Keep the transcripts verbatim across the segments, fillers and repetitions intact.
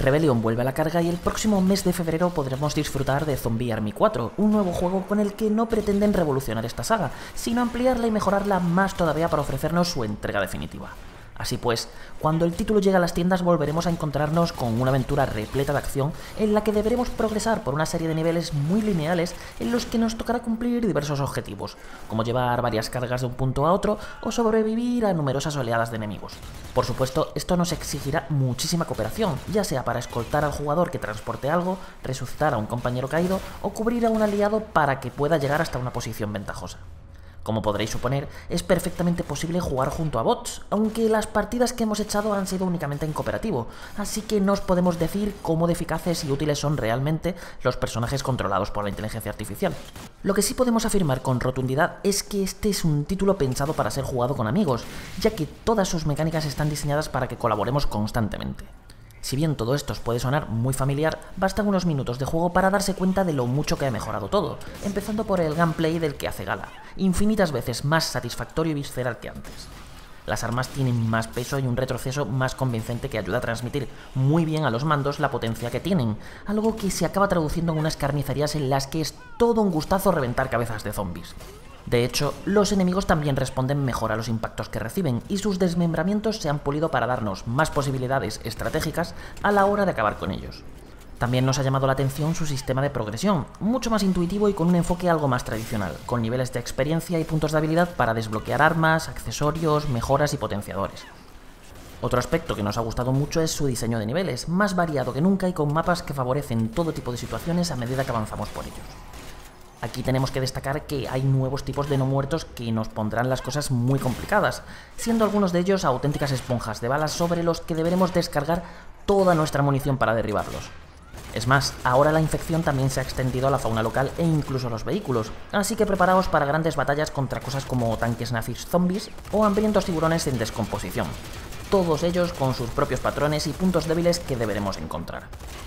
Rebellion vuelve a la carga y el próximo mes de febrero podremos disfrutar de Zombie Army cuatro, un nuevo juego con el que no pretenden revolucionar esta saga, sino ampliarla y mejorarla más todavía para ofrecernos su entrega definitiva. Así pues, cuando el título llegue a las tiendas volveremos a encontrarnos con una aventura repleta de acción en la que deberemos progresar por una serie de niveles muy lineales en los que nos tocará cumplir diversos objetivos, como llevar varias cargas de un punto a otro o sobrevivir a numerosas oleadas de enemigos. Por supuesto, esto nos exigirá muchísima cooperación, ya sea para escoltar al jugador que transporte algo, resucitar a un compañero caído o cubrir a un aliado para que pueda llegar hasta una posición ventajosa. Como podréis suponer, es perfectamente posible jugar junto a bots, aunque las partidas que hemos echado han sido únicamente en cooperativo, así que no os podemos decir cómo de eficaces y útiles son realmente los personajes controlados por la inteligencia artificial. Lo que sí podemos afirmar con rotundidad es que este es un título pensado para ser jugado con amigos, ya que todas sus mecánicas están diseñadas para que colaboremos constantemente. Si bien todo esto os puede sonar muy familiar, bastan unos minutos de juego para darse cuenta de lo mucho que ha mejorado todo, empezando por el gameplay del que hace gala, infinitas veces más satisfactorio y visceral que antes. Las armas tienen más peso y un retroceso más convincente que ayuda a transmitir muy bien a los mandos la potencia que tienen, algo que se acaba traduciendo en unas carnicerías en las que es todo un gustazo reventar cabezas de zombies. De hecho, los enemigos también responden mejor a los impactos que reciben y sus desmembramientos se han pulido para darnos más posibilidades estratégicas a la hora de acabar con ellos. También nos ha llamado la atención su sistema de progresión, mucho más intuitivo y con un enfoque algo más tradicional, con niveles de experiencia y puntos de habilidad para desbloquear armas, accesorios, mejoras y potenciadores. Otro aspecto que nos ha gustado mucho es su diseño de niveles, más variado que nunca y con mapas que favorecen todo tipo de situaciones a medida que avanzamos por ellos. Aquí tenemos que destacar que hay nuevos tipos de no muertos que nos pondrán las cosas muy complicadas, siendo algunos de ellos auténticas esponjas de balas sobre los que deberemos descargar toda nuestra munición para derribarlos. Es más, ahora la infección también se ha extendido a la fauna local e incluso a los vehículos, así que preparaos para grandes batallas contra cosas como tanques nazis zombies o hambrientos tiburones en descomposición, todos ellos con sus propios patrones y puntos débiles que deberemos encontrar.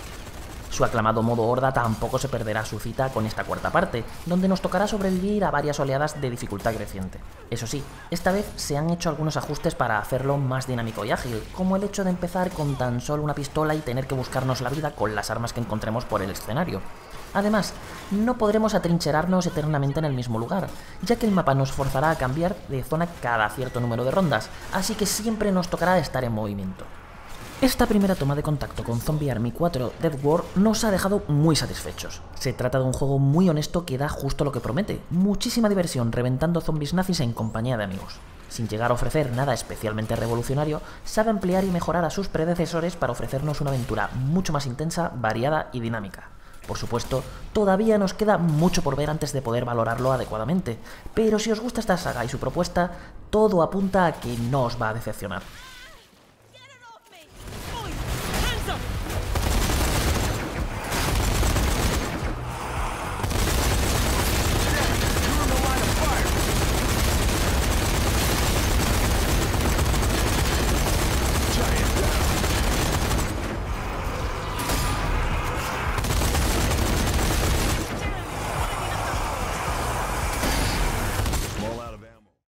Su aclamado modo horda tampoco se perderá su cita con esta cuarta parte, donde nos tocará sobrevivir a varias oleadas de dificultad creciente. Eso sí, esta vez se han hecho algunos ajustes para hacerlo más dinámico y ágil, como el hecho de empezar con tan solo una pistola y tener que buscarnos la vida con las armas que encontremos por el escenario. Además, no podremos atrincherarnos eternamente en el mismo lugar, ya que el mapa nos forzará a cambiar de zona cada cierto número de rondas, así que siempre nos tocará estar en movimiento. Esta primera toma de contacto con Zombie Army cuatro Dead War nos ha dejado muy satisfechos. Se trata de un juego muy honesto que da justo lo que promete, muchísima diversión reventando zombies nazis en compañía de amigos. Sin llegar a ofrecer nada especialmente revolucionario, sabe ampliar y mejorar a sus predecesores para ofrecernos una aventura mucho más intensa, variada y dinámica. Por supuesto, todavía nos queda mucho por ver antes de poder valorarlo adecuadamente, pero si os gusta esta saga y su propuesta, todo apunta a que no os va a decepcionar.